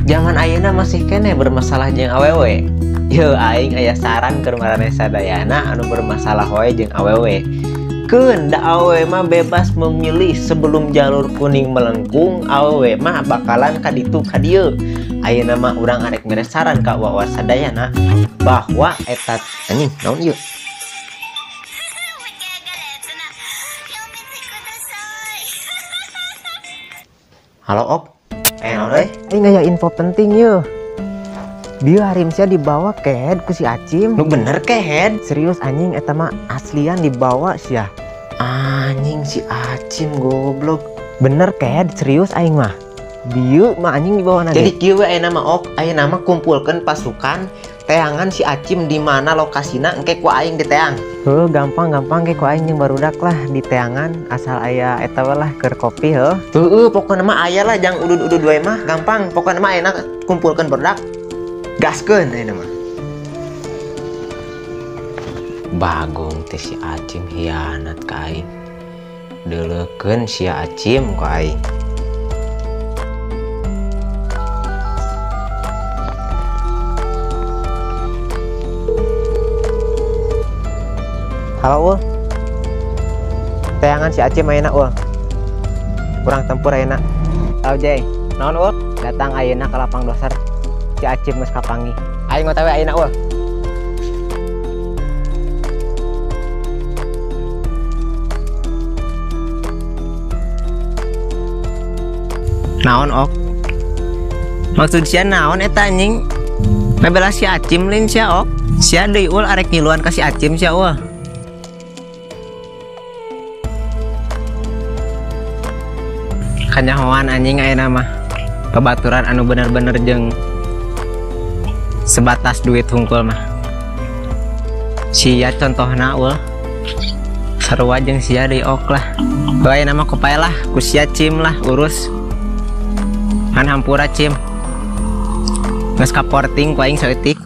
Zaman ayeuna masih kene bermasalah jeung awewe. Yo aing aya saran keur marane sadayana anu bermasalah wae jeung awewe. Keun da awewe mah bebas memilih sebelum jalur kuning melengkung, awewe mah bakalan kaditu kadieu. Ayeuna mah urang arek mere saran ka wawa sadayana bahwa eta anjing naon ieu? Halo op. Naon euy? Ini aya info penting ye. Dia harimsia dibawa kehead ku si Acim. Nu bener kehead? Serius anjing eta mah aslian dibawa sia. Anjing si Acim goblok. Bener kehead serius aing mah. Dieu mah anjing dibawa nanti. Jadi kieu we ayeuna mah ok, ayeuna mah kumpulkeun pasukan teangan si Acim di mana lokasina engke ku aing di teang. Heuh gampang ge ku aing jeung barudak lah di teangan asal aya eta we lah keur kopi heuh. Heueuh pokona mah aya lah jang udud-udud we mah gampang. Pokona mah ayeuna kumpulkeun barudak. Gaskeun ayeuna mah. Bagong teh si Acim hianat ka aing. Deuleukeun si Acim ku aing. Halo, teangan si Acim ayeuna kurang tempur ayeuna. Halo Jay, naon datang ayeuna ka lapang dasar si Acim geus kapanggih. Aing OTW ayeuna Naon ok? Maksud sia naon eta anjing? Nabela si Acim lin sia ok. Sia deui arek ngiluan ka si Acim sia kanyahoan anjing ayeuna mah babaturan anu bener-bener jeung sebatas duit hungkul mah. Sia contohna sarua jeung sia deui ok lah. Ayeuna mah kupae lah ku sia Cim lah urus. Han hampura Cim. Geus kaporting ku aing saeutik.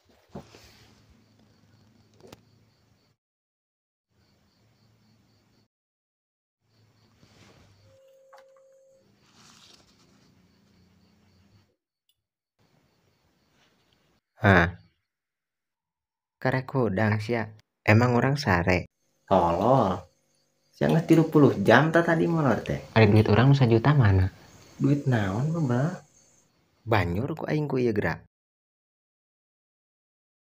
Karek hudang sia. Emang orang sare. Tolol. Sia geus 30 jam tadi molor teh. Ari duit urang nu 1 juta mana? Duit naon bebal? Banyor ku aing ku ieu gerak.